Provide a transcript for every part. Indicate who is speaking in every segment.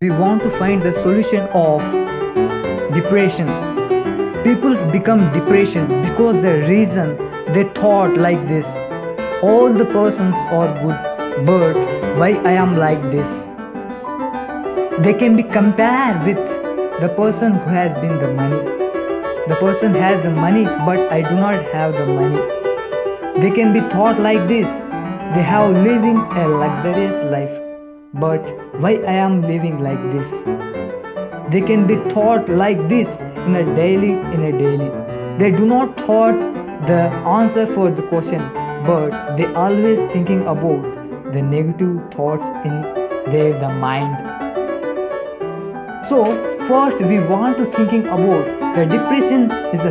Speaker 1: We want to find the solution of depression. People become depression because the reason they thought like this. All the persons are good, but why I am like this? They can be compared with the person who has been the money. The person has the money, but I do not have the money. They can be thought like this. They have living a luxurious life, but why I am living like this? They can be thought like this in a daily. They do not thought the answer for the question, but they always thinking about the negative thoughts in the mind. So first we want to thinking about the depression is a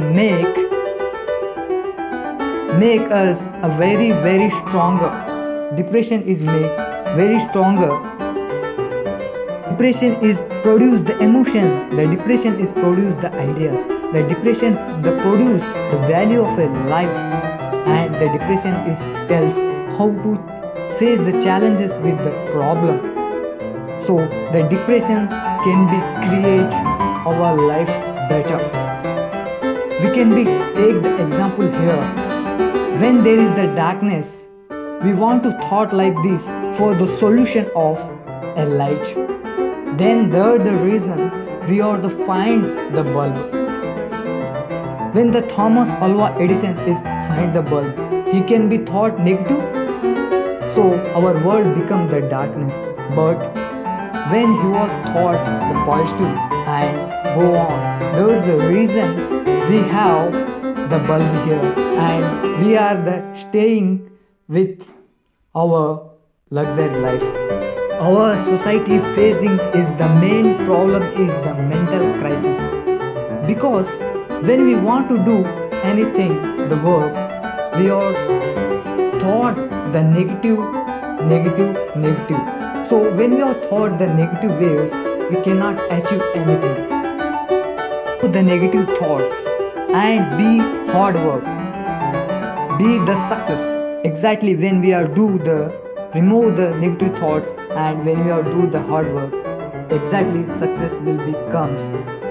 Speaker 1: make us a very stronger. Depression is make very stronger. Depression is produce the emotion. The depression is produce the ideas. The depression produce the value of a life, and the depression is tells how to face the challenges with the problem. So the depression can be create our life better. We can be take the example here. When there is the darkness, we want to thought like this for the solution of a light. Then the reason we are to find the bulb. When the Thomas Alva Edison is find the bulb, he can be thought negative. So our world become the darkness. But when he was thought the positive and go on, there is a reason we have the bulb here, and we are the staying with our luxury life. Our society facing is the main problem is the mental crisis, because when we want to do anything the work, we are thought the negative. So when we are thought the negative ways, we cannot achieve anything. The negative thoughts and be hard work, be the success. Exactly when we are do the remove the negative thoughts and when we are do the hard work, exactly success will becomes.